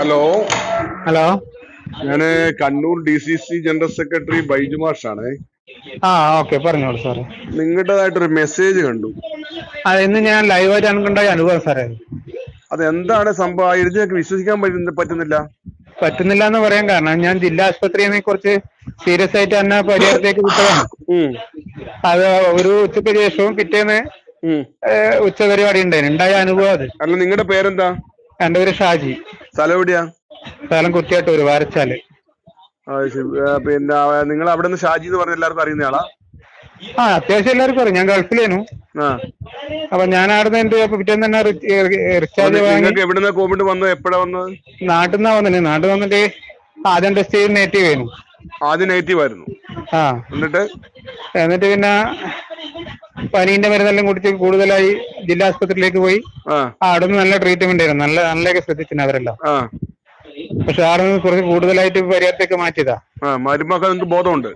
Hello hello, ഞാന് Kannur DCC general secretary Baiju മാഷാണ്. Okay, പറഞ്ഞോളൂ സാറേ. നിങ്ങളുടേതായിട്ടൊരു മെസ്സേജ് കണ്ടു. ഇന്ന് ഞാൻ ലൈവായിട്ട് എനിക്കുണ്ടായ അനുഭവം സാറേ. അതെന്താണ് സംഭവം? എഴുതിയൊക്കെ വിശ്വസിക്കാൻ പറ്റുന്നില്ല. പറ്റുന്നില്ല എന്ന് പറയാൻ കാരണം, ഞാൻ ജില്ലാ ആശുപത്രിയെ കുറിച്ച് സീരിയസ് ആയിട്ട് തന്നെ പരിഹാരത്തേക്ക് വിട്ടതാണ്. അത് ഒരു ഉച്ചയ്ക്ക് ശേഷവും പിറ്റേന്ന് ഉച്ച പരിപാടി ഉണ്ടായ അനുഭവം അത്. അല്ല, നിങ്ങളുടെ പേരെന്താ? എന്റെ പേര് ഷാജി. സ്ഥലം എവിടെയാ? സ്ഥലം കുത്തിയാട്ടൂര്, വാരച്ചാല്. പിന്നെ നിങ്ങൾ അവിടെ നിന്ന് ഷാജി എന്ന് പറഞ്ഞ എല്ലാവർക്കും അറിയുന്നയാളാ? അത്യാവശ്യം എല്ലാവർക്കും അറിയാം. ഞാൻ ഗൾഫിലേനു. അപ്പൊ ഞാൻ അവിടെ നിന്ന് പിറ്റേന്ന് തന്നെ റിച്ചാർജ് വാങ്ങി. എവിടുന്ന കോവിഡ് വന്നത്? എപ്പോഴാ വന്നത്? നാട്ടിൽ നിന്നാ വന്നിട്ട്. നാട്ടിൽ വന്നിട്ട് ആദ്യം ടെസ്റ്റ് ചെയ്ത് നെഗറ്റീവ് ആയിരുന്നു. ആദ്യം നെഗറ്റീവ് ആയിരുന്നു. എന്നിട്ട് പിന്നെ പനീന്റെ മരുന്നെല്ലാം കുടിച്ച് കൂടുതലായി ജില്ലാ ആശുപത്രിയിലേക്ക് പോയി. അവിടെ നിന്ന് നല്ല ട്രീറ്റ്മെന്റ് ആയിരുന്നു. നല്ലൊക്കെ ശ്രദ്ധിച്ചിന് അവരെല്ലാം. പക്ഷെ അവിടെ നിന്ന് കുറച്ച് കൂടുതലായിട്ട് പരിഹാരത്തേക്ക് മാറ്റിയതാ. ബോധമുണ്ട്,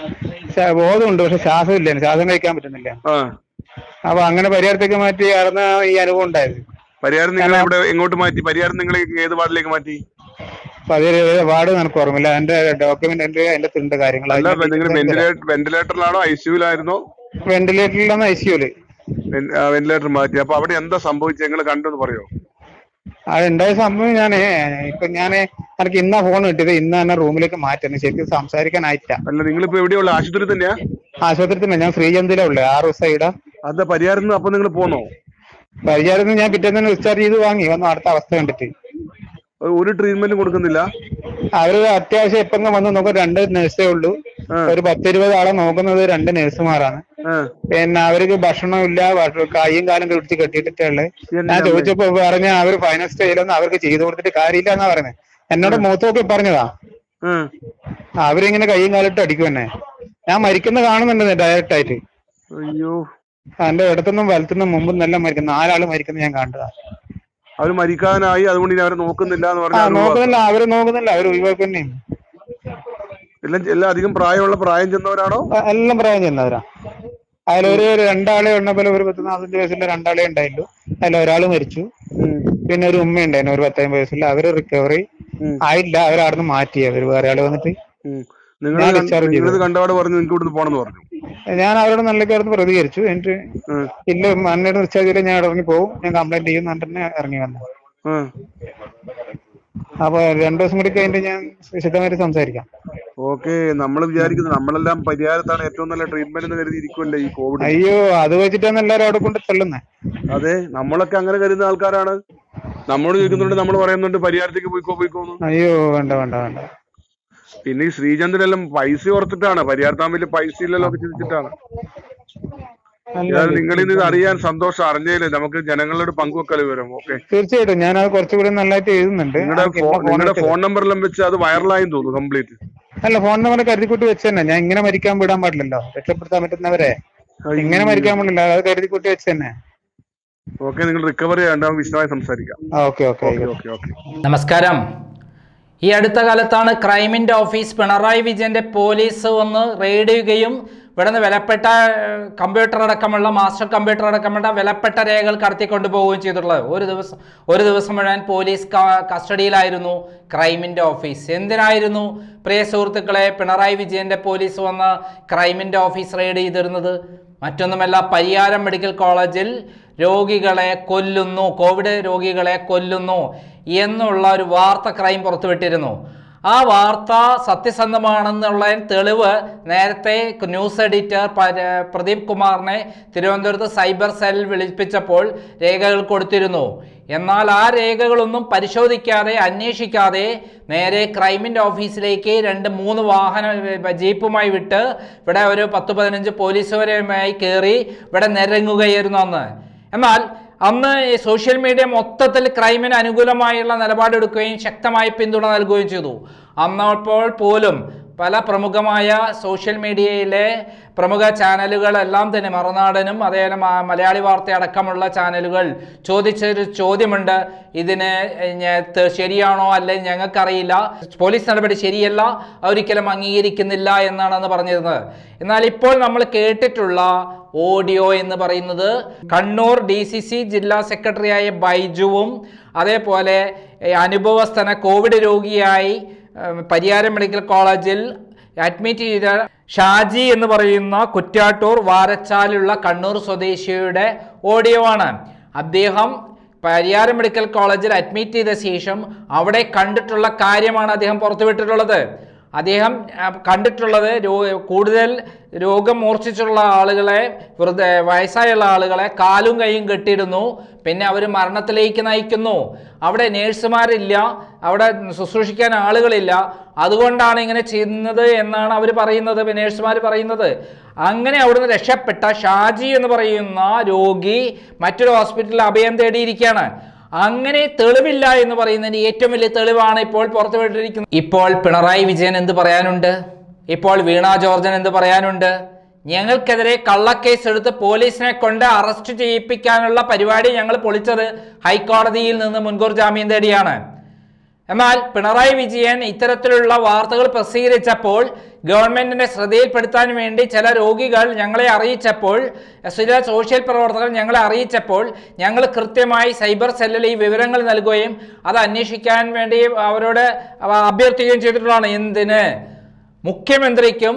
പക്ഷെ ശ്വാസം ഇല്ല, ശ്വാസം കഴിക്കാൻ പറ്റുന്നില്ല. അപ്പൊ അങ്ങനെ പരിഹാരത്തേക്ക് മാറ്റി അവിടെ ഈ അനുഭവം ഉണ്ടായത്. പരിഹാരം നിങ്ങൾ എങ്ങോട്ട് മാറ്റി? പരിഹാരം നിങ്ങൾ ഏത് വാർഡിലേക്ക് മാറ്റി? വാർഡ് എനിക്ക് ഓർമ്മയില്ല. എന്റെ ഡോക്യുമെന്റ് എന്റെ ഉണ്ട് കാര്യങ്ങൾ. വെന്റിലേറ്ററിലാണോ ICU-ലായിരുന്നോ? വെന്റിലേറ്ററിലാണ്, ICU-ല്. വെന്റിലേറ്റർ മാറ്റി. അപ്പൊ അവിടെ എന്താ സംഭവിച്ചത്? നിങ്ങൾ കണ്ടെന്ന് പറയോ? അതുണ്ടായ സംഭവം എനിക്ക് ഇന്നാ ഫോൺ കിട്ടിയത്. ഇന്ന് തന്നെ റൂമിലേക്ക് മാറ്റുന്നു. ശരിക്കും സംസാരിക്കാനായിട്ടില്ല. അല്ല, നിങ്ങളിപ്പോ എവിടെയുള്ള? ആശുപത്രി തന്നെയാ? ആശുപത്രി തന്നെ. ഞാൻ ശ്രീചന്തിലാ ഉള്ളത്. 6 ദിവസം. അതാ പരിഹാരം. അപ്പൊ നിങ്ങൾ പോന്നോ? പരിഹാരം ഞാൻ പിറ്റേന്ന് തന്നെ ഡിസ്ചാർജ് ചെയ്ത് വാങ്ങി വന്നു. അടുത്ത അവസ്ഥ കണ്ടിട്ട് ഒരു ട്രീറ്റ്മെന്റ് കൊടുക്കുന്നില്ല. അവര് അത്യാവശ്യം എപ്പം വന്ന് നോക്കാൻ 2 നഴ്സേ ഉള്ളൂ. ഒരു 10-20 ആളെ നോക്കുന്നത് 2 നഴ്സുമാരാണ്. പിന്നെ അവർക്ക് ഭക്ഷണം ഇല്ല, കൈയും കാലും പിടിച്ച് കെട്ടിയിട്ടേ. ഞാൻ ചോദിച്ചപ്പോ പറഞ്ഞ അവര് ഫൈനൽ സ്റ്റേജിലൊന്നും അവർക്ക് ചെയ്തു കൊടുത്തിട്ട് കാര്യമില്ല എന്നാ പറയുന്നത്. എന്നോട് മുഖത്തൊക്കെ പറഞ്ഞതാ. അവരിങ്ങനെ കൈയും കാലിട്ട് അടിക്കും തന്നെ. ഞാൻ മരിക്കുന്ന കാണുന്നുണ്ട് ഡയറക്റ്റ് ആയിട്ട്. അയ്യോ, എന്റെ ഇടത്തുനിന്നും വലത്തുനിന്നും മുമ്പും നല്ല മരിക്കുന്നു. 4 ആള് മരിക്കുന്നത് ഞാൻ കണ്ടതാ. അവര് മരിക്കാനായി, അതുകൊണ്ട് അവരെ നോക്കുന്നില്ല എന്ന് പറഞ്ഞു. നോക്കുന്നില്ല, അവര് നോക്കുന്നില്ല, അവര് ഒഴിവാക്കുന്നേ. എല്ലാം അധികം പ്രായം ചെന്നവരാണോ? എല്ലാം പ്രായം ചെന്നവരാ. അതിലൊരു 2 ആളെ ഉള്ളപ്പോൾ ഒരു 10-40 വയസ്സുള്ള 2 ആളെ ഉണ്ടായുള്ളൂ. അതിൽ ഒരാള് മരിച്ചു. പിന്നെ ഒരു ഉമ്മ ഉണ്ടായിരുന്നു, ഒരു 10-50 വയസ്സുള്ള. അവര് റിക്കവറി ആയില്ല. അവരവിടുന്ന് മാറ്റി. അവര് വേറെ ആള് വന്നിട്ട് കണ്ടപാട് പറഞ്ഞു നിങ്ങൾക്ക് ഇവിടുന്ന് പോണെന്ന് പറഞ്ഞു. ഞാൻ അവരോട് നല്ല കാര്യത്തിൽ പ്രതികരിച്ചു. എന്നിട്ട് ഇല്ല, അന്നേരം ഡിസ്ചാർജ് ചെയ്ത് ഞാൻ ഇറങ്ങി പോകും, ഞാൻ കംപ്ലൈന്റ് ചെയ്യും തന്നെ ഇറങ്ങി വന്നു. അപ്പൊ 2 ദിവസം കൂടി കഴിഞ്ഞിട്ട് ഞാൻ വിശദമായിട്ട് സംസാരിക്കാം. ഓക്കെ, നമ്മൾ വിചാരിക്കുന്നത് നമ്മളെല്ലാം പരിഹാരത്താണ് ഏറ്റവും നല്ല ട്രീറ്റ്മെന്റ് എന്ന് കരുതിയിരിക്കുമല്ലേ ഈ കോവിഡ്. അയ്യോ, അത് വെച്ചിട്ടാണ് എല്ലാവരും അവിടെ കൊണ്ട് തള്ളുന്നത്. അതെ, നമ്മളൊക്കെ അങ്ങനെ കരുതുന്ന ആൾക്കാരാണ്. നമ്മളോട് ചോദിക്കുന്നുണ്ട്, നമ്മൾ പറയുന്നുണ്ട് പരിഹാരത്തേക്ക് പോയിക്കോന്ന്. അയ്യോ, വേണ്ട വേണ്ട വേണ്ട. പിന്നെ ഈ ശ്രീചന്ദ്രെല്ലാം പൈസ ഓർത്തിട്ടാണ്. പരിഹാരത്താൻ വലിയ പൈസ ഇല്ലല്ലോ ഒക്കെ ചിന്തിച്ചിട്ടാണ്. നിങ്ങളിൽ ഇത് അറിയാൻ സന്തോഷം. അറിഞ്ഞതില് നമുക്ക് ജനങ്ങളോട് പങ്കുവെക്കൽ വിവരം. ഓക്കെ, തീർച്ചയായിട്ടും ഞാൻ അത് കുറച്ചുകൂടി നല്ലതായിട്ട് എഴുതുന്നുണ്ട്. നിങ്ങളുടെ ഫോൺ നമ്പറെല്ലാം വെച്ച് അത് വൈറലായി തോന്നുന്നു കംപ്ലീറ്റ്. അല്ല, ഫോൺ നമ്പർ കരുതിക്കൂട്ടി വെച്ച് തന്നെ. ഞാൻ ഇങ്ങനെ മരിക്കാൻ വിടാൻ പാടില്ലല്ലോ. രക്ഷപ്പെടുത്താൻ പറ്റുന്നവരെ ഇങ്ങനെ മരിക്കാൻ പാടില്ല. അത് കരുതിക്കൂട്ടി വെച്ച് തന്നെ. ഓക്കെ, നിങ്ങൾ റിക്കവറി ചെയ്യണ്ട, വിശദമായി സംസാരിക്കാം. Okay okay okay okay. നമസ്കാരം. ഈ അടുത്ത കാലത്താണ് ക്രൈമിൻ്റെ ഓഫീസ് പിണറായി വിജയൻ്റെ പോലീസ് വന്ന് റെയ്ഡ് ചെയ്യുകയും ഇവിടെ നിന്ന് വിലപ്പെട്ട കമ്പ്യൂട്ടർ അടക്കമുള്ള മാസ്റ്റർ കമ്പ്യൂട്ടർ അടക്കമുള്ള വിലപ്പെട്ട രേഖകൾ കടത്തിക്കൊണ്ടുപോവുകയും ചെയ്തിട്ടുള്ളത്. ഒരു ദിവസം മുഴുവൻ പോലീസ് കസ്റ്റഡിയിലായിരുന്നു ക്രൈമിൻ്റെ ഓഫീസ്. എന്തിനായിരുന്നു പ്രിയ സുഹൃത്തുക്കളെ പിണറായി വിജയൻ്റെ പോലീസ് വന്ന് ക്രൈമിൻ്റെ ഓഫീസ് റെയ്ഡ് ചെയ്തിരുന്നത്? മറ്റൊന്നുമല്ല, പരിയാരം മെഡിക്കൽ കോളേജിൽ രോഗികളെ കൊല്ലുന്നു, കോവിഡ് രോഗികളെ കൊല്ലുന്നു എന്നുള്ള ഒരു വാർത്ത ക്രൈം പുറത്തുവിട്ടിരുന്നു. ആ വാർത്ത സത്യസന്ധമാണെന്നുള്ള തെളിവ് നേരത്തെ ന്യൂസ് എഡിറ്റർ പ്രദീപ് കുമാറിനെ തിരുവനന്തപുരത്ത് സൈബർ സെൽ വിളിപ്പിച്ചപ്പോൾ രേഖകൾ കൊടുത്തിരുന്നു. എന്നാൽ ആ രേഖകളൊന്നും പരിശോധിക്കാതെ, അന്വേഷിക്കാതെ നേരെ ക്രൈമിൻ്റെ ഓഫീസിലേക്ക് 2-3 വാഹന ജീപ്പുമായി വിട്ട് ഇവിടെ ഒരു 10-15 പോലീസുകാരുമായി കയറി ഇവിടെ നിരങ്ങുകയായിരുന്നു അന്ന്. എന്നാൽ അന്ന് സോഷ്യൽ മീഡിയ മൊത്തത്തിൽ ക്രൈമിന് അനുകൂലമായുള്ള നിലപാടെടുക്കുകയും ശക്തമായി പിന്തുണ നൽകുകയും ചെയ്തു. അന്നപ്പോൾ പോലും പല പ്രമുഖമായ സോഷ്യൽ മീഡിയയിലെ പ്രമുഖ ചാനലുകളെല്ലാം തന്നെ മറുനാടനും അതേപോലെ മലയാളി വാർത്ത അടക്കമുള്ള ചാനലുകൾ ചോദിച്ചൊരു ചോദ്യമുണ്ട്. ഇതിന് ശരിയാണോ അല്ലെങ്കിൽ ഞങ്ങൾക്കറിയില്ല, പോലീസ് നടപടി ശരിയല്ല, ഒരിക്കലും അംഗീകരിക്കുന്നില്ല എന്നാണ് അന്ന് പറഞ്ഞിരുന്നത്. എന്നാൽ ഇപ്പോൾ നമ്മൾ കേട്ടിട്ടുള്ള ഓഡിയോ എന്ന് പറയുന്നത് കണ്ണൂർ DCC ജില്ലാ സെക്രട്ടറിയായ ബൈജുവും അതേപോലെ അനുഭവസ്ഥന കോവിഡ് രോഗിയായി പരിയാരം മെഡിക്കൽ കോളേജിൽ അഡ്മിറ്റ് ചെയ്ത ഷാജി എന്ന് പറയുന്ന കുറ്റ്യാട്ടൂർ വാരച്ചാലുള്ള കണ്ണൂർ സ്വദേശിയുടെ ഓഡിയോ ആണ്. അദ്ദേഹം പരിയാരം മെഡിക്കൽ കോളേജിൽ അഡ്മിറ്റ് ചെയ്ത ശേഷം അവിടെ കണ്ടിട്ടുള്ള കാര്യമാണ് അദ്ദേഹം പുറത്തുവിട്ടിട്ടുള്ളത്. അദ്ദേഹം കണ്ടിട്ടുള്ളത് കൂടുതൽ രോഗം മൂർച്ഛിച്ചുള്ള ആളുകളെ, വെറുതെ വയസ്സായുള്ള ആളുകളെ കാലും കൈയും കെട്ടിയിടുന്നു, പിന്നെ അവർ മരണത്തിലേക്ക് നയിക്കുന്നു. അവിടെ നേഴ്സുമാരില്ല, അവിടെ ശുശ്രൂഷിക്കാൻ ആളുകളില്ല, അതുകൊണ്ടാണ് ഇങ്ങനെ ചെയ്യുന്നത് എന്നാണ് അവർ പറയുന്നത്, നേഴ്സുമാർ പറയുന്നത്. അങ്ങനെ അവിടുന്ന് രക്ഷപ്പെട്ട ഷാജി എന്ന് പറയുന്ന രോഗി മറ്റൊരു ഹോസ്പിറ്റലിൽ അഭയം തേടിയിരിക്കുകയാണ്. അങ്ങനെ തെളിവില്ല എന്ന് പറയുന്നതിന് ഏറ്റവും വലിയ തെളിവാണ് ഇപ്പോൾ പുറത്തുവിട്ടിരിക്കുന്നത്. ഇപ്പോൾ പിണറായി വിജയൻ എന്ത് പറയാനുണ്ട്? ഇപ്പോൾ വീണ ജോർജൻ എന്ത് പറയാനുണ്ട്? ഞങ്ങൾക്കെതിരെ കള്ളക്കേസ് എടുത്ത് പോലീസിനെ കൊണ്ട് അറസ്റ്റ് ചെയ്യിപ്പിക്കാനുള്ള പരിപാടി ഞങ്ങൾ പൊളിച്ചത് ഹൈക്കോടതിയിൽ നിന്ന് മുൻകൂർ ജാമ്യം തേടിയാണ്. എന്നാൽ പിണറായി വിജയൻ ഇത്തരത്തിലുള്ള വാർത്തകൾ പ്രസിദ്ധീകരിച്ചപ്പോൾ, ഗവൺമെന്റിന്റെ ശ്രദ്ധയിൽപ്പെടുത്താൻ വേണ്ടി ചില രോഗികൾ ഞങ്ങളെ അറിയിച്ചപ്പോൾ, ചില സോഷ്യൽ പ്രവർത്തകർ ഞങ്ങളെ അറിയിച്ചപ്പോൾ, ഞങ്ങൾ കൃത്യമായി സൈബർ സെല്ലിൽ ഈ വിവരങ്ങൾ നൽകുകയും അത് അന്വേഷിക്കാൻ വേണ്ടി അവരോട് അഭ്യർത്ഥിക്കുകയും ചെയ്തിട്ടുള്ളതാണ്. എന്തിന്? മുഖ്യമന്ത്രിക്കും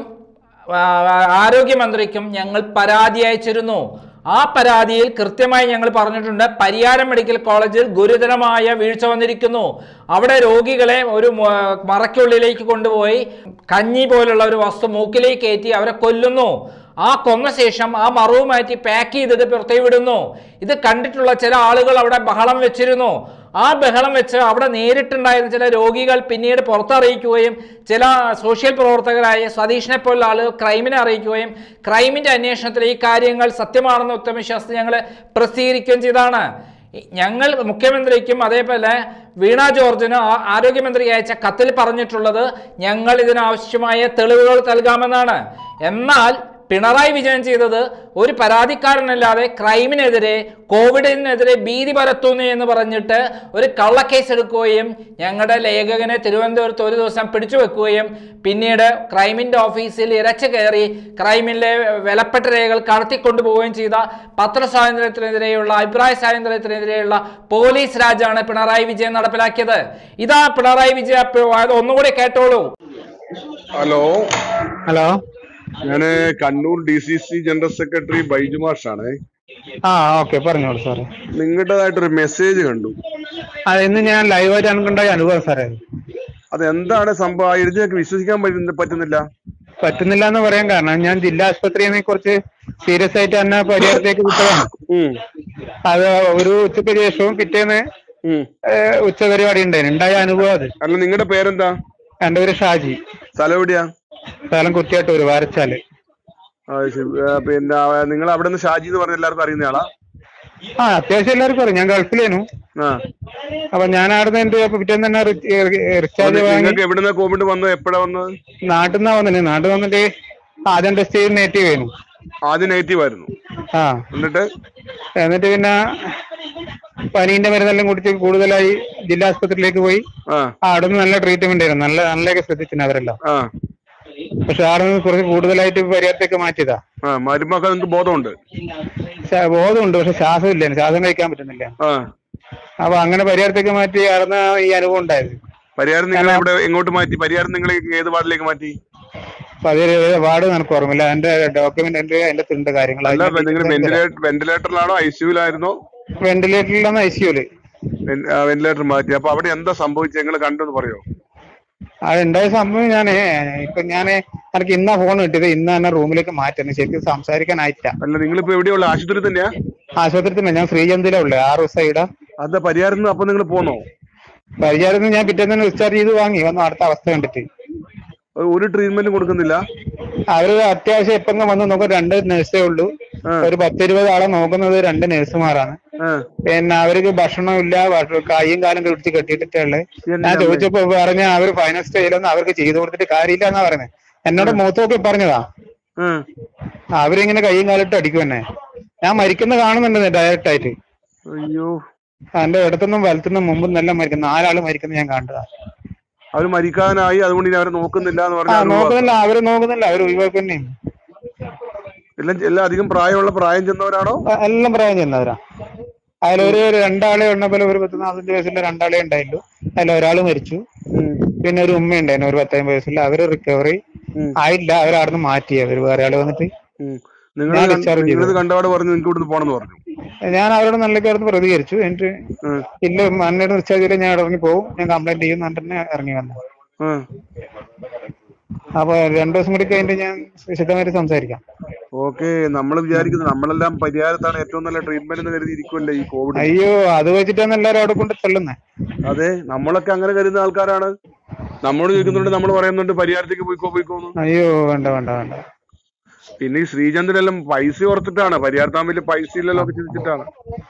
ആരോഗ്യമന്ത്രിക്കും ഞങ്ങൾ പരാതി അയച്ചിരുന്നു. ആ പരാതിയിൽ കൃത്യമായി ഞങ്ങൾ പറഞ്ഞിട്ടുണ്ട്, പരിയാരം മെഡിക്കൽ കോളേജിൽ ഗുരുതരമായ വീഴ്ച വന്നിരിക്കുന്നു. അവിടെ രോഗികളെ ഒരു മറയ്ക്കുള്ളിലേക്ക് കൊണ്ടുപോയി കഞ്ഞി പോലുള്ള ഒരു വസ്തു മൂക്കിലേക്ക് കയറ്റി അവരെ കൊല്ലുന്നു. ആ കൊന്ന ശേഷം ആ മറവ് മാറ്റി പാക്ക് ചെയ്തിട്ട് പുറത്തേക്ക് വിടുന്നു. ഇത് കണ്ടിട്ടുള്ള ചില ആളുകൾ അവിടെ ബഹളം വെച്ചിരുന്നു. ആ ബഹളം വെച്ച് അവിടെ നേരിട്ടുണ്ടായിരുന്ന ചില രോഗികൾ പിന്നീട് പുറത്തറിയിക്കുകയും ചില സോഷ്യൽ പ്രവർത്തകരായ സതീഷിനെ പോലുള്ള ആളുകൾ ക്രൈമിനെ അറിയിക്കുകയും ക്രൈമിന്റെ അന്വേഷണത്തിൽ ഈ കാര്യങ്ങൾ സത്യമാണെന്ന് ഉത്തമവിശ്വാസത്തിൽ ഞങ്ങൾ പ്രസിദ്ധീകരിക്കുകയും ചെയ്തതാണ്. ഞങ്ങൾ മുഖ്യമന്ത്രിക്കും അതേപോലെ വീണ ജോർജിന് ആരോഗ്യമന്ത്രി അയച്ച കത്തിൽ പറഞ്ഞിട്ടുള്ളത് ഞങ്ങൾ ഇതിനാവശ്യമായ തെളിവുകൾ നൽകാമെന്നാണ്. എന്നാൽ പിണറായി വിജയൻ ചെയ്തത് ഒരു പരാതിക്കാരനല്ലാതെ ക്രൈമിനെതിരെ, കോവിഡിനെതിരെ ഭീതി പരത്തുന്നു എന്ന് പറഞ്ഞിട്ട് ഒരു കള്ളക്കേസ് എടുക്കുകയും ഞങ്ങളുടെ ലേഖകനെ തിരുവനന്തപുരത്ത് ഒരു ദിവസം പിടിച്ചു വെക്കുകയും പിന്നീട് ക്രൈമിൻ്റെ ഓഫീസിൽ ഇരച്ചു കയറി ക്രൈമിലെ വിലപ്പെട്ട രേഖകൾ കടത്തിക്കൊണ്ടുപോവുകയും ചെയ്ത പത്രസ്വാതന്ത്ര്യത്തിനെതിരെയുള്ള, അഭിപ്രായ സ്വാതന്ത്ര്യത്തിനെതിരെയുള്ള പോലീസ് രാജാണ് പിണറായി വിജയൻ നടപ്പിലാക്കിയത്. ഇതാ പിണറായി വിജയൻ, ഒന്നുകൂടി കേട്ടോളൂ. ഹലോ, ഞാന് Kannur DCC general secretary Baiju മാഷാണ്. ഓക്കെ, പറഞ്ഞോളൂ സാറേ. നിങ്ങളുടേതായിട്ടൊരു മെസ്സേജ് കണ്ടു. ഇന്ന് ഞാൻ ലൈവായിട്ട് അനുണ്ടായ അനുഭവം സാറേ. അതെന്താണ് സംഭവം? ഇതിനൊക്കെ വിശ്വസിക്കാൻ പറ്റുന്നില്ല എന്ന് പറയാൻ കാരണം, ഞാൻ ജില്ലാ ആശുപത്രിയെ കുറച്ച് സീരിയസ് ആയിട്ട് തന്നെ പരിഹാരത്തേക്ക് വിട്ടതാണ്. അത് ഒരു ഉച്ചയ്ക്ക് ശേഷവും പിറ്റേന്ന് ഉച്ച പരിപാടി ഉണ്ടായ അനുഭവം അത്. അല്ല, നിങ്ങളുടെ പേരെന്താ? എന്റെ പേര് ഷാജി. സ്ഥലം എവിടെയാ? സ്ഥലം കുറ്റ്യാട്ടൂർ വാരച്ചാല്. പിന്നെ നിങ്ങൾ അവിടെ നിന്ന് ഷാജി എന്ന് പറഞ്ഞ എല്ലാവർക്കും അറിയുന്ന ആളാ? അത്യാവശ്യം എല്ലാവർക്കും അറിയാം. ഞാൻ ഗൾഫിലേനു. അപ്പൊ ഞാൻ അവിടെ നിന്ന് പിറ്റേന്ന് തന്നെ റിച്ചാർജ് വാങ്ങി. എവിടുന്ന കോവിഡ് വന്നത്? എപ്പോഴാ വന്നത്? നാട്ടിൽ നിന്നാ വന്നിട്ട്. നാട്ടിൽ വന്നിട്ട് ആദ്യം ടെസ്റ്റ് ചെയ്ത് നെഗറ്റീവ് ആയിരുന്നു. ആദ്യം നെഗറ്റീവ് ആയിരുന്നു. എന്നിട്ട് പിന്നെ പനീന്റെ മരുന്നെല്ലാം കുടിച്ച് കൂടുതലായി ജില്ലാ ആസ്പത്രിയിലേക്ക് പോയി. അവിടെ നിന്ന് നല്ല ട്രീറ്റ്മെന്റ് ആയിരുന്നു. നല്ലൊക്കെ ശ്രദ്ധിച്ചിരുന്നു അവരെല്ലാം. പക്ഷെ അവിടെ നിന്ന് കുറച്ച് കൂടുതലായിട്ട് പരിഹാരത്തേക്ക് മാറ്റിയതാ. ബോധമുണ്ട്, പക്ഷെ ശ്വാസം ഇല്ല, ശ്വാസം കഴിക്കാൻ പറ്റുന്നില്ല. അപ്പൊ അങ്ങനെ പരിഹാരത്തേക്ക് മാറ്റി അവിടെ ഈ അനുഭവം ഉണ്ടായത്. പരിഹാരം നിങ്ങൾ എങ്ങോട്ട് മാറ്റി? പരിഹാരം നിങ്ങൾ ഏത് വാർഡിലേക്ക് മാറ്റി? വാർഡ് നമുക്ക് ഓർമ്മയില്ല. എന്റെ ഡോക്യുമെന്റ് എന്റെ ഉണ്ട് കാര്യങ്ങൾ. വെന്റിലേറ്ററിലാണോ ICU-ലായിരുന്നോ? വെന്റിലേറ്ററിലാണ് ICU-ല്. വെന്റിലേറ്റർ മാറ്റി. അപ്പൊ അവിടെ എന്താ സംഭവിച്ചത്? നിങ്ങൾ കണ്ടെന്ന് പറയോ? അതുണ്ടായ സംഭവം എനിക്ക് ഇന്നാ ഫോൺ കിട്ടിയത്. ഇന്ന് തന്നെ റൂമിലേക്ക് മാറ്റുന്നു. ശരിക്കും സംസാരിക്കാനായിട്ടില്ല. അല്ല, നിങ്ങളിപ്പോ എവിടെയുള്ള? ആശുപത്രി തന്നെയാ? ആശുപത്രി തന്നെ. ഞാൻ ശ്രീചന്തിലാ ഉള്ളത്. 6 ദിവസം. അതാ പരിഹാരം. അപ്പൊ നിങ്ങൾ പോന്നോ? പരിഹാരം ഞാൻ പിറ്റേന്ന് തന്നെ ഡിസ്ചാർജ് ചെയ്ത് വാങ്ങി വന്നു. അടുത്ത അവസ്ഥ കണ്ടിട്ട് ഒരു ട്രീറ്റ്മെന്റ് കൊടുക്കുന്നില്ല. അവര് അത്യാവശ്യം എപ്പം വന്ന് നോക്കാൻ 2 നഴ്സേ ഉള്ളൂ. ഒരു 10-20 ആളെ നോക്കുന്നത് 2 നഴ്സുമാരാണ്. പിന്നെ അവർക്ക് ഭക്ഷണം ഇല്ല, കൈയും കാലം പിടിച്ച് കെട്ടിയിട്ടേ ഉള്ളത്. ഞാൻ ചോദിച്ചപ്പോ പറഞ്ഞ അവര് ഫൈനൽ സ്റ്റേജിലൊന്നും അവർക്ക് ചെയ്തു കൊടുത്തിട്ട് കാര്യമില്ല എന്നാ പറയുന്നത്. എന്നോട് മുഖത്തൊക്കെ പറഞ്ഞതാ. അവരിങ്ങനെ കൈയും കാലിട്ട് അടിക്കും എന്നെ. ഞാൻ മരിക്കുന്ന കാണുന്നുണ്ട് ഡയറക്റ്റ് ആയിട്ട്. അയ്യോ, എന്റെ ഇടത്തുനിന്നും വലത്തുനിന്നും മുമ്പും നല്ല മരിക്കുന്നു. 4 ആള് മരിക്കുന്നത് ഞാൻ കണ്ടതാ. അവര് മരിക്കാനായി, അതുകൊണ്ട് ഇനി അവരെ നോക്കുന്നില്ല എന്ന് പറഞ്ഞാൽ നോക്കുന്നില്ല, അവര് നോക്കുന്നില്ല, അവര് ഒഴിവാക്കുന്നേ. എല്ലാം അധികം പ്രായം ചെന്നവരാണോ? എല്ലാം പ്രായം ചെന്നവരാ. അതിലൊരു 2 ആളെ ഉള്ളപോലെ ഒരു 10-40 വയസ്സുള്ള 2 ആളെ ഉണ്ടായില്ലു. അതിൽ ഒരാള് മരിച്ചു. പിന്നെ ഒരു ഉമ്മ ഉണ്ടായിരുന്നു ഒരു 10-50 വയസ്സുള്ള. അവര് റിക്കവറി ആയില്ല, അവരവിടുന്ന് മാറ്റി. അവര് വേറെ ആള് വന്നിട്ട് നിങ്ങൾ കണ്ടപാട് പറഞ്ഞു നിങ്ങൾക്ക് ഇവിടുന്ന് പോണെന്ന് പറഞ്ഞു. ഞാൻ അവരോട് നല്ല കാര്യത്തിൽ പ്രതികരിച്ചു. എന്നിട്ട് ഇല്ല, അന്നേരം ഡിസ്ചാർജ് ചെയ്ത് ഞാൻ ഇറങ്ങി പോകും, ഞാൻ കംപ്ലൈന്റ് ചെയ്യും എന്നിട്ട് തന്നെ ഇറങ്ങി വന്നു. അപ്പൊ 2 ദിവസം കൂടി കഴിഞ്ഞിട്ട് ഞാൻ വിശദമായിട്ട് സംസാരിക്കാം. ഓക്കെ, നമ്മൾ വിചാരിക്കുന്നത് നമ്മളെല്ലാം പരിഹാരത്താണ് ഏറ്റവും നല്ല ട്രീറ്റ്മെന്റ് എന്ന് കരുതിയിരിക്കുമല്ലേ ഈ കോവിഡ്. അയ്യോ, അത് വെച്ചിട്ടാണ് എല്ലാവരും അവിടെ കൊണ്ട് തള്ളുന്നത്. അതെ, നമ്മളൊക്കെ അങ്ങനെ കരുതുന്ന ആൾക്കാരാണ്. നമ്മോട് ചോദിക്കുന്നുണ്ട്, നമ്മൾ പറയുന്നുണ്ട് പരിഹാരത്തേക്ക് പോയിക്കോന്ന്. അയ്യോ, വേണ്ട വേണ്ട വേണ്ട. പിന്നെ ഈ ശ്രീചന്ദ്രെല്ലാം പൈസ ഓർത്തിട്ടാണ്, പരിഹാരത്താൻ വലിയ പൈസ ഇല്ലല്ലോ ഒക്കെ ചിന്തിച്ചിട്ടാണ്.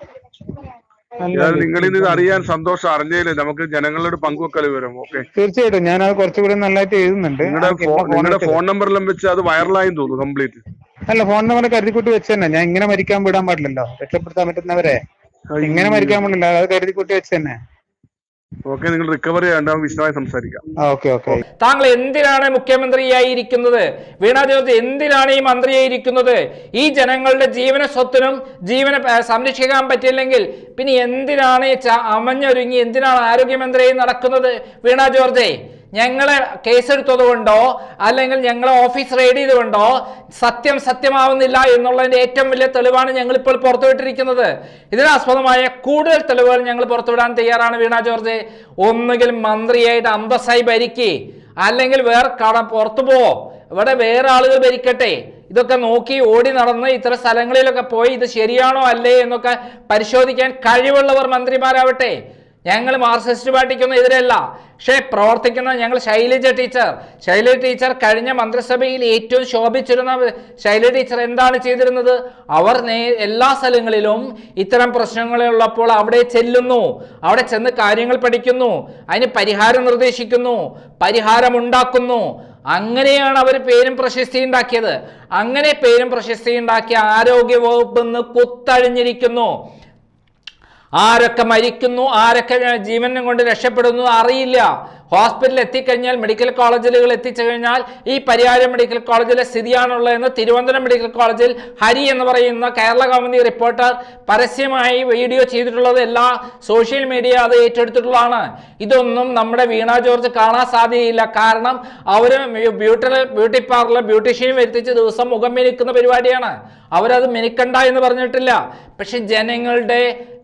നിങ്ങളിൽ നിന്ന് അറിയാൻ സന്തോഷം, അറിഞ്ഞതില് നമുക്ക് ജനങ്ങളോട് പങ്കുവെക്കൽ വിവരം. ഓക്കെ, തീർച്ചയായിട്ടും ഞാൻ അത് കുറച്ചുകൂടി നന്നായിട്ട് എഴുതുന്നുണ്ട്. നിങ്ങളുടെ ഫോൺ നമ്പറെല്ലാം വെച്ച് അത് വൈറലായി തോന്നുന്നു കംപ്ലീറ്റ്. അല്ല, ഫോൺ നമ്പർ കരുതിക്കൂട്ടി വെച്ച് തന്നെ. ഞാൻ ഇങ്ങനെ മരിക്കാൻ വിടാൻ പാടില്ലല്ലോ, രക്ഷപ്പെടുത്താൻ പറ്റുന്നവരെ ഇങ്ങനെ മരിക്കാൻ പാടില്ല, അത് കരുതിക്കൂട്ടി വെച്ച് തന്നെ. ഓക്കെ, നിങ്ങൾ റിക്കവറി ആണ്ടാവും, വിശദമായി സംസാരിക്കാം. Okay okay. താങ്കൾ എന്തിനാണ് മുഖ്യമന്ത്രിയായിരിക്കുന്നത്? വീണ ജോർജ് എന്തിനാണ് ഈ മന്ത്രിയായിരിക്കുന്നത്? ഈ ജനങ്ങളുടെ ജീവന സ്വത്തിനും ജീവനെ സംരക്ഷിക്കാൻ പറ്റില്ലെങ്കിൽ പിന്നെ എന്തിനാണ് അമഞ്ഞൊരുങ്ങി എന്തിനാണ് ആരോഗ്യമന്ത്രിയായി നടക്കുന്നത്? വീണ ജോർജെ, ഞങ്ങളെ കേസെടുത്തത് കൊണ്ടോ അല്ലെങ്കിൽ ഞങ്ങളെ ഓഫീസ് റെയ്ഡ് ചെയ്തുകൊണ്ടോ സത്യമാവുന്നില്ല എന്നുള്ളതിന്റെ ഏറ്റവും വലിയ തെളിവാണ് ഞങ്ങൾ ഇപ്പോൾ പുറത്തുവിട്ടിരിക്കുന്നത്. ഇതിനാസ്പദമായ കൂടുതൽ തെളിവുകൾ ഞങ്ങൾ പുറത്തുവിടാൻ തയ്യാറാണ്. വീണ ജോർജ്, ഒന്നുകിൽ മന്ത്രിയായിട്ട് അന്തസ്സായി ഭരിക്കേ, അല്ലെങ്കിൽ വേറെ പുറത്തു പോവോ, ഇവിടെ വേറെ ആളുകൾ ഭരിക്കട്ടെ. ഇതൊക്കെ നോക്കി ഓടി നടന്ന് ഇത്തരം സ്ഥലങ്ങളിലൊക്കെ പോയി ഇത് ശരിയാണോ അല്ലേ എന്നൊക്കെ പരിശോധിക്കാൻ കഴിവുള്ളവർ മന്ത്രിമാരാവട്ടെ. ഞങ്ങൾ മാർക്സിസ്റ്റ് പാർട്ടിക്കൊന്നും എതിരല്ല, പക്ഷേ പ്രവർത്തിക്കുന്ന ഞങ്ങൾ ശൈലജ ടീച്ചർ കഴിഞ്ഞ മന്ത്രിസഭയിൽ ഏറ്റവും ശോഭിച്ചിരുന്ന ശൈലജ ടീച്ചർ എന്താണ് ചെയ്തിരുന്നത്? അവർ എല്ലാ സ്ഥലങ്ങളിലും ഇത്തരം പ്രശ്നങ്ങളുള്ളപ്പോൾ അവിടെ ചെല്ലുന്നു, അവിടെ ചെന്ന് കാര്യങ്ങൾ പഠിക്കുന്നു, അതിന് പരിഹാരം നിർദ്ദേശിക്കുന്നു, പരിഹാരം ഉണ്ടാക്കുന്നു. അങ്ങനെയാണ് അവർ പേരും പ്രശസ്തി ഉണ്ടാക്കിയത്. അങ്ങനെ പേരും പ്രശസ്തി ഉണ്ടാക്കിയ ആരോഗ്യ വകുപ്പ് ഇന്ന് കുത്തഴിഞ്ഞിരിക്കുന്നു. ആരൊക്കെ മരിക്കുന്നു, ആരൊക്കെ ജീവനും കൊണ്ട് രക്ഷപ്പെടുന്നു അറിയില്ല. ഹോസ്പിറ്റലിൽ എത്തിക്കഴിഞ്ഞാൽ, മെഡിക്കൽ കോളേജുകൾ എത്തിച്ചു കഴിഞ്ഞാൽ ഈ പരിയാരം മെഡിക്കൽ കോളേജിലെ സ്ഥിതിയാണുള്ളതെന്ന് തിരുവനന്തപുരം മെഡിക്കൽ കോളേജിൽ ഹരി എന്ന് പറയുന്ന കേരള കൗമുദി റിപ്പോർട്ടർ പരസ്യമായി വീഡിയോ ചെയ്തിട്ടുള്ളത്, എല്ലാ സോഷ്യൽ മീഡിയ അത് ഏറ്റെടുത്തിട്ടുള്ളതാണ്. ഇതൊന്നും നമ്മുടെ വീണ ജോർജ് കാണാൻ സാധ്യതയില്ല. കാരണം അവർ ബ്യൂട്ടി പാർലർ ബ്യൂട്ടീഷ്യൻ വരുത്തിച്ച് ദിവസം മുഖം മിനുക്കുന്ന പരിപാടിയാണ്. അവരത് മിനുക്കണ്ട എന്ന് പറഞ്ഞിട്ടില്ല. പക്ഷെ ജനങ്ങളുടെ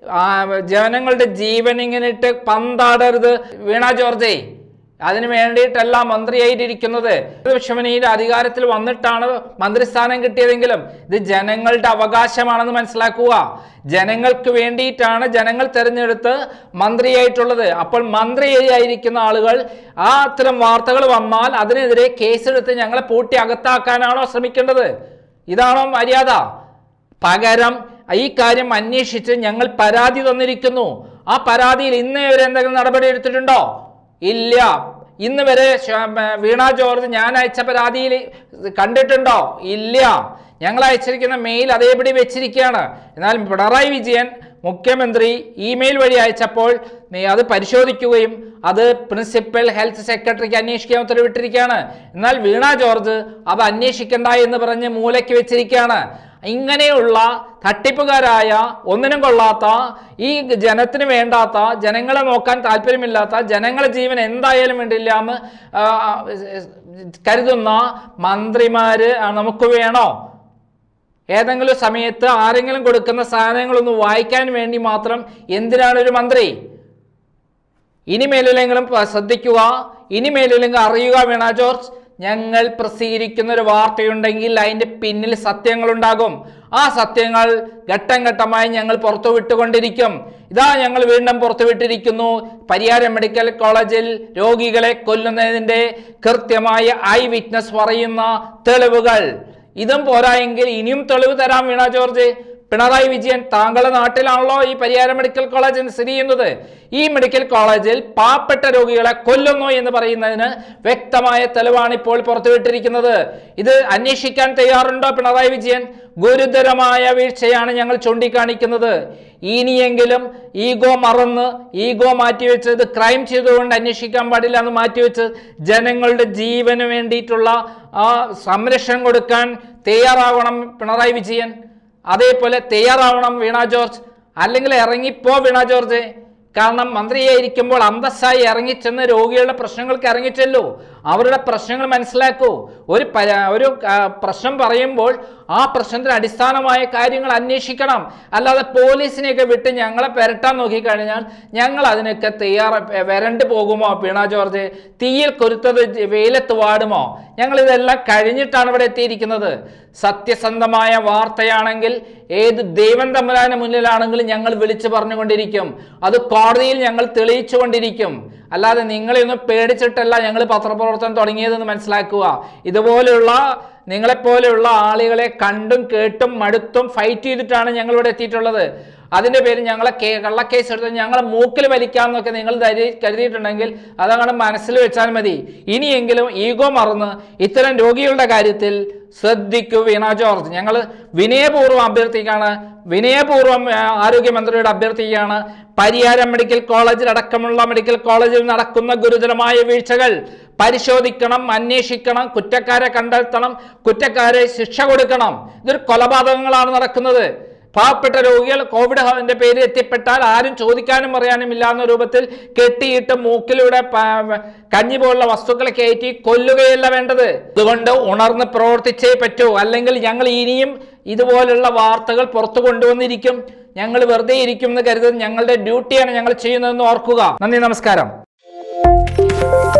ജീവൻ ഇങ്ങനെ ഇട്ട് പന്താടരുത് വീണ ജോർജെ. അതിനു വേണ്ടിയിട്ടല്ല മന്ത്രിയായിട്ടിരിക്കുന്നത്. വിശ്വമനീയുടെ അധികാരത്തിൽ വന്നിട്ടാണ് മന്ത്രിസ്ഥാനം കിട്ടിയതെങ്കിലും ഇത് ജനങ്ങളുടെ അവകാശമാണെന്ന് മനസ്സിലാക്കുക. ജനങ്ങൾക്ക് വേണ്ടിയിട്ടാണ് ജനങ്ങൾ തെരഞ്ഞെടുത്ത് മന്ത്രിയായിട്ടുള്ളത്. അപ്പോൾ മന്ത്രിയായിരിക്കുന്ന ആളുകൾ അത്തരം വാർത്തകൾ വന്നാൽ അതിനെതിരെ കേസെടുത്ത് ഞങ്ങളെ പൂട്ടി അകത്താക്കാനാണോ ശ്രമിക്കേണ്ടത്? ഇതാണോ മര്യാദ? പകരം ഈ കാര്യം അന്വേഷിച്ച് ഞങ്ങൾ പരാതി തന്നിരിക്കുന്നു. ആ പരാതിയിൽ ഇന്നേ വരെ എന്തെങ്കിലും നടപടി എടുത്തിട്ടുണ്ടോ? ഇല്ല. ഇന്ന് വരെ വീണ ജോർജ് ഞാൻ അയച്ച പരാതിയിൽ കണ്ടിട്ടുണ്ടോ? ഇല്ല. ഞങ്ങൾ അയച്ചിരിക്കുന്ന മെയിൽ അതേപടി വെച്ചിരിക്കുകയാണ്. എന്നാൽ പിണറായി വിജയൻ മുഖ്യമന്ത്രി ഇമെയിൽ വഴി അയച്ചപ്പോൾ അത് പരിശോധിക്കുകയും അത് പ്രിൻസിപ്പൽ ഹെൽത്ത് സെക്രട്ടറിക്ക് അന്വേഷിക്കാൻ ഉത്തരവിട്ടിരിക്കുകയാണ്. എന്നാൽ വീണ ജോർജ് അത് അന്വേഷിക്കണ്ട എന്ന് പറഞ്ഞ് മൂലയ്ക്ക് വെച്ചിരിക്കുകയാണ്. ഇങ്ങനെയുള്ള തട്ടിപ്പുകാരായ, ഒന്നിനും കൊള്ളാത്ത, ഈ ജനത്തിന് വേണ്ടാത്ത, ജനങ്ങളെ നോക്കാൻ താല്പര്യമില്ലാത്ത, ജനങ്ങളെ ജീവൻ എന്തായാലും വേണ്ടില്ല എന്ന് കരുതുന്ന മന്ത്രിമാര് നമുക്ക് വേണോ? ഏതെങ്കിലും സമയത്ത് ആരെങ്കിലും കൊടുക്കുന്ന സാധനങ്ങളൊന്ന് വായിക്കാൻ വേണ്ടി മാത്രം എന്തിനാണ് ഒരു മന്ത്രി? ഇനിമേലെങ്കിലും ശ്രദ്ധിക്കുക, ഇനിമേലെങ്കിലും അറിയുക. വീണ ജോർജ്, ഞങ്ങൾ പ്രസിദ്ധീകരിക്കുന്ന ഒരു വാർത്തയുണ്ടെങ്കിൽ അതിൻ്റെ പിന്നിൽ സത്യങ്ങളുണ്ടാകും. ആ സത്യങ്ങൾ ഘട്ടം ഘട്ടമായി ഞങ്ങൾ പുറത്തുവിട്ടുകൊണ്ടിരിക്കും. ഇതാ ഞങ്ങൾ വീണ്ടും പുറത്തുവിട്ടിരിക്കുന്നു. പരിയാരം മെഡിക്കൽ കോളേജിൽ രോഗികളെ കൊല്ലുന്നതിൻ്റെ കൃത്യമായ ഐ വിറ്റ്നസ് പറയുന്ന തെളിവുകൾ. ഇതും പോരായെങ്കിൽ ഇനിയും തെളിവ് തരാം വീണ ജോർജ്. പിണറായി വിജയൻ, താങ്കളുടെ നാട്ടിലാണല്ലോ ഈ പരിയാരം മെഡിക്കൽ കോളേജ് സ്ഥിതി ചെയ്യുന്നത്. ഈ മെഡിക്കൽ കോളേജിൽ പാവപ്പെട്ട രോഗികളെ കൊല്ലുന്നു എന്ന് പറയുന്നതിന് വ്യക്തമായ തെളിവാണ് ഇപ്പോൾ പുറത്തുവിട്ടിരിക്കുന്നത്. ഇത് അന്വേഷിക്കാൻ തയ്യാറുണ്ടോ പിണറായി വിജയൻ? ഗുരുതരമായ വീഴ്ചയാണ് ഞങ്ങൾ ചൂണ്ടിക്കാണിക്കുന്നത്. ഇനിയെങ്കിലും ഈഗോ മറന്ന്, ഈഗോ മാറ്റിവെച്ച്, ഇത് ക്രൈം ചെയ്തുകൊണ്ട് അന്വേഷിക്കാൻ പാടില്ല എന്ന് മാറ്റിവെച്ച് ജനങ്ങളുടെ ജീവന് വേണ്ടിയിട്ടുള്ള സംരക്ഷണം കൊടുക്കാൻ തയ്യാറാവണം പിണറായി വിജയൻ. അതേപോലെ തയ്യാറാവണം വീണ ജോർജ്. അല്ലെങ്കിൽ ഇറങ്ങിപ്പോ വീണ ജോർജ്. കാരണം മന്ത്രിയായിരിക്കുമ്പോൾ അന്തസ്സായി ഇറങ്ങിച്ചെന്ന് രോഗികളുടെ പ്രശ്നങ്ങൾക്ക് ഇറങ്ങിച്ചെല്ലൂ, അവരുടെ പ്രശ്നങ്ങൾ മനസ്സിലാക്കൂ. ഒരു പ്രശ്നം പറയുമ്പോൾ ആ പ്രശ്നത്തിന് അടിസ്ഥാനമായ കാര്യങ്ങൾ അന്വേഷിക്കണം. അല്ലാതെ പോലീസിനെയൊക്കെ വിട്ട് ഞങ്ങളെ പെരട്ടാൻ നോക്കിക്കഴിഞ്ഞാൽ ഞങ്ങൾ അതിനൊക്കെ വരണ്ടു പോകുമോ വീണ ജോർജ്? തീയിൽ കൊരുത്തത് വെയിലത്ത് വാടുമോ? ഞങ്ങൾ ഇതെല്ലാം കഴിഞ്ഞിട്ടാണ് ഇവിടെ എത്തിയിരിക്കുന്നത്. സത്യസന്ധമായ വാർത്തയാണെങ്കിൽ ഏത് ദൈവം തമ്പുരാന് മുന്നിലാണെങ്കിലും ഞങ്ങൾ വിളിച്ചു പറഞ്ഞുകൊണ്ടിരിക്കും. അത് കോടതിയിൽ ഞങ്ങൾ തെളിയിച്ചു കൊണ്ടിരിക്കും. അല്ലാതെ നിങ്ങളെയൊന്നും പേടിച്ചിട്ടല്ല ഞങ്ങൾ പത്രപ്രവർത്തനം തുടങ്ങിയതെന്ന് മനസ്സിലാക്കുക. ഇതുപോലെയുള്ള നിങ്ങളെപ്പോലെയുള്ള ആളുകളെ കണ്ടും കേട്ടും മടുത്തും ഫൈറ്റ് ചെയ്തിട്ടാണ് ഞങ്ങളിവിടെ എത്തിയിട്ടുള്ളത്. അതിൻ്റെ പേര് ഞങ്ങളെ കള്ളക്കേസ് എടുത്ത് ഞങ്ങളെ മൂക്കിൽ വലിക്കാമെന്നൊക്കെ നിങ്ങൾ കരുതിയിട്ടുണ്ടെങ്കിൽ അതങ്ങനെ മനസ്സിൽ വെച്ചാൽ മതി. ഇനിയെങ്കിലും ഈഗോ മറന്ന് ഇത്തരം രോഗികളുടെ കാര്യത്തിൽ ശ്രദ്ധിക്കൂ വീണ ജോർജ്. ഞങ്ങൾ വിനയപൂർവ്വം അഭ്യർത്ഥിക്കുകയാണ്, വിനയപൂർവ്വം ആരോഗ്യമന്ത്രിയോട് അഭ്യർത്ഥിക്കുകയാണ്. പരിയാരം മെഡിക്കൽ കോളേജിൽ അടക്കമുള്ള മെഡിക്കൽ കോളേജിൽ നടക്കുന്ന ഗുരുതരമായ വീഴ്ചകൾ പരിശോധിക്കണം, അന്വേഷിക്കണം, കുറ്റക്കാരെ കണ്ടെത്തണം, കുറ്റക്കാരെ ശിക്ഷ കൊടുക്കണം. ഇതൊരു കൊലപാതകങ്ങളാണ് നടക്കുന്നത്. പാവപ്പെട്ട രോഗികൾ കോവിഡിന്റെ പേരിൽ എത്തിപ്പെട്ടാൽ ആരും ചോദിക്കാനും പറയാനും ഇല്ലാന്ന രൂപത്തിൽ കെട്ടിയിട്ട് മൂക്കിലൂടെ കഞ്ഞി പോലുള്ള വസ്തുക്കളെ കയറ്റി കൊല്ലുകയല്ല വേണ്ടത്. അതുകൊണ്ട് ഉണർന്ന് പ്രവർത്തിച്ചേ പറ്റൂ. അല്ലെങ്കിൽ ഞങ്ങൾ ഇനിയും ഇതുപോലുള്ള വാർത്തകൾ പുറത്തു കൊണ്ടുവന്നിരിക്കും. ഞങ്ങൾ വെറുതെ ഇരിക്കും എന്ന് കരുതുന്നത് ഞങ്ങളുടെ ഡ്യൂട്ടിയാണ് ഞങ്ങൾ ചെയ്യുന്നതെന്ന് ഓർക്കുക. നന്ദി, നമസ്കാരം.